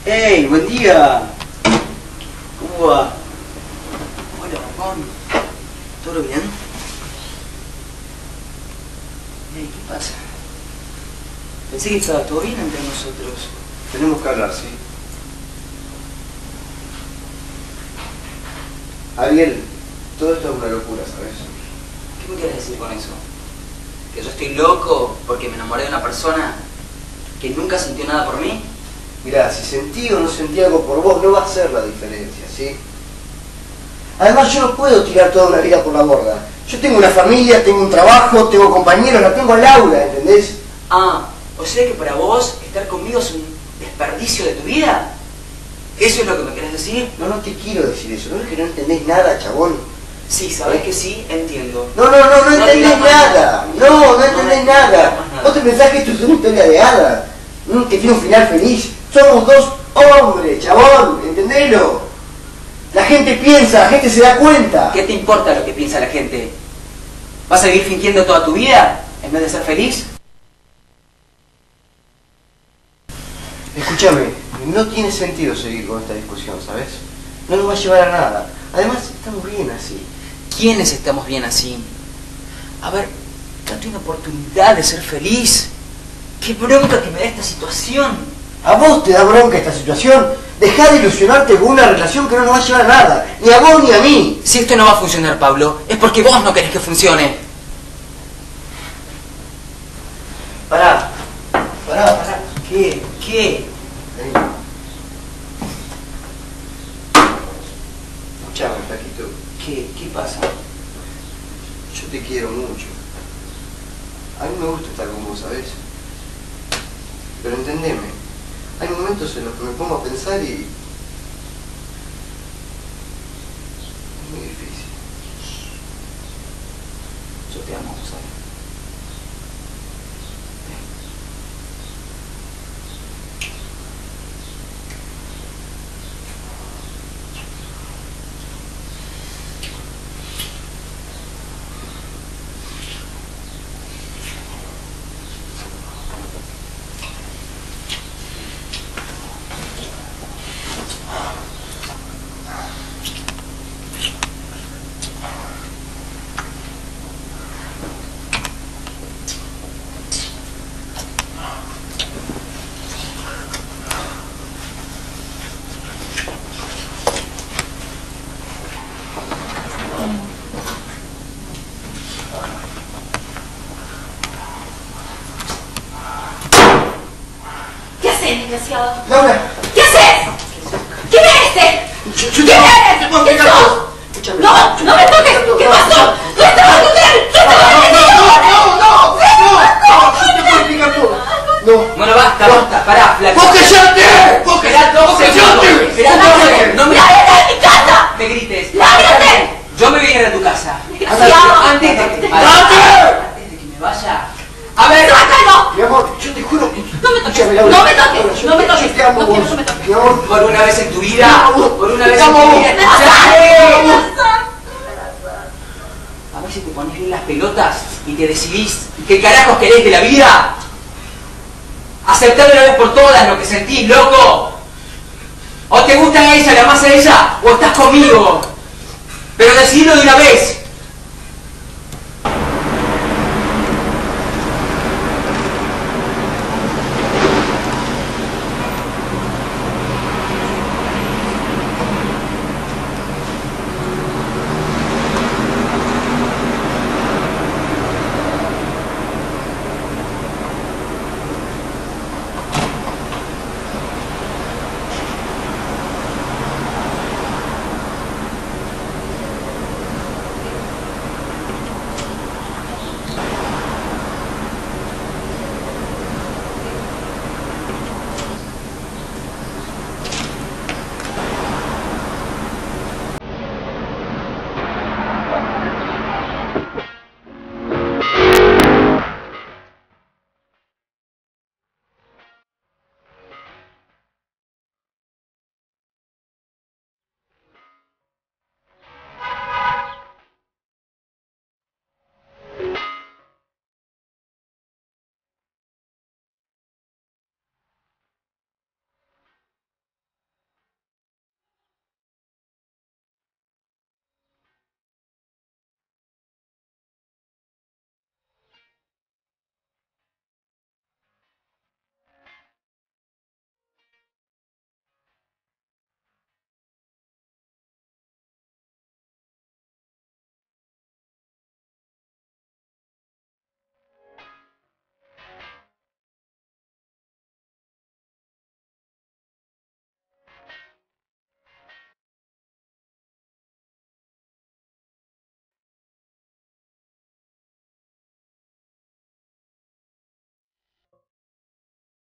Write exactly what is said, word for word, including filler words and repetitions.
Hey, buen día. ¿Cómo va? Hola, Juan. ¿Todo bien? Hey, ¿qué pasa? Pensé que estaba todo bien entre nosotros. Tenemos que hablar, ¿sí? Ariel, todo esto es una locura, ¿sabes? ¿Qué me quieres decir con eso? ¿Que yo estoy loco porque me enamoré de una persona que nunca sintió nada por mí? Mirá, si sentí o no sentí algo por vos, no va a ser la diferencia, ¿sí? Además, yo no puedo tirar toda una vida por la borda. Yo tengo una familia, tengo un trabajo, tengo compañeros, la tengo a Laura, ¿entendés? Ah, o sea que para vos estar conmigo es un desperdicio de tu vida. ¿Eso es lo que me querés decir? No, no te quiero decir eso. ¿No es que no entendés nada, chabón? Sí, sabés que sí, entiendo. No, no, no, no, No entendés digas más nada. nada. No, no No, entendés no nada. digas más nada. ¿Vos te pensás que esto es una historia de hadas? ¿Mm? Que tiene un final feliz. Somos dos hombres, chabón, entendelo. La gente piensa, la gente se da cuenta. ¿Qué te importa lo que piensa la gente? ¿Vas a vivir fingiendo toda tu vida en vez de ser feliz? Escúchame, no tiene sentido seguir con esta discusión, ¿sabes? No nos va a llevar a nada. Además, estamos bien así. ¿Quiénes estamos bien así? A ver, date una oportunidad de ser feliz. ¡Qué bronca que me da esta situación! ¿A vos te da bronca esta situación? Dejá de ilusionarte con una relación que no nos va a llevar a nada. Ni a vos ni a mí. Si esto no va a funcionar, Pablo, es porque vos no querés que funcione. Pará. Pará, pará. ¿Qué? ¿Qué? Vení. Escuchame, flaquito. ¿Qué? ¿Qué pasa? Yo te quiero mucho. A mí me gusta estar con vos, ¿sabes? Pero entendeme. Hay momentos en los que me pongo a pensar y... es muy difícil. Yo te amo, ¿sabes? Desgraciado. ¡Laura! ¿Qué haces? ¿Quién es este? Yo- yo ¿Quién te- eres? te puedo ¿Quién explicar sos? todo. Escúchame. No, no me toques. ¿Qué pasó? ¿No estabas con él? ¿No estabas No, con él? no, no, no, no, yo te puedo explicar todo. No. Bueno, basta, basta, pará, flaco. ¡Vos callate! ¡Vos Esperá dos ¡Vos segundos. callate! Esperá dos segundos. No me... ¡Lárgate de mi casa! me grites. ¡Lárgate! Yo me voy a ir a tu casa. Desgraciado. Antes de que, ¡Date! antes de que me vaya. A ver. ¡Sácalo! Mi amor, yo te juro que... No me toques. Escúchame, Laura. No me toques. Laura, yo No me te- toques. Yo te amo, No quiero vos. que me toques. Mi amor. Por una vez en tu vida. Por una vez Te en tu amo. vida. ¡Me vas a ¡Escuchame! A ver si te pones bien las pelotas y te decidís qué carajos querés de la vida. Aceptá de una vez por todas lo que sentís, loco. O te gusta ella, la amás a ella, o estás conmigo. Pero decidilo de una vez.